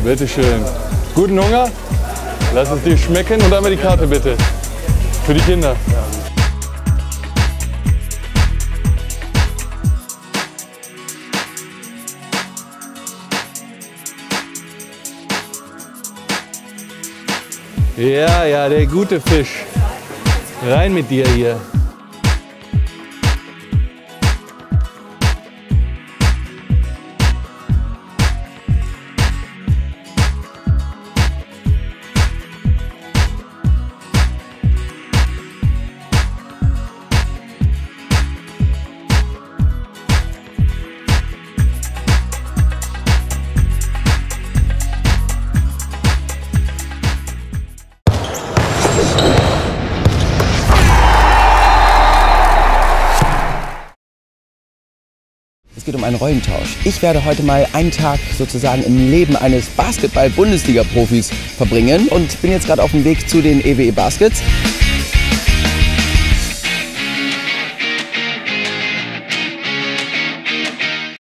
Bitteschön. Guten Hunger. Lass es dir schmecken und einmal die Karte bitte. Für die Kinder. Ja, ja, der gute Fisch. Rein mit dir hier. Es geht um einen Rollentausch. Ich werde heute mal einen Tag sozusagen im Leben eines Basketball-Bundesliga-Profis verbringen und bin jetzt gerade auf dem Weg zu den EWE Baskets.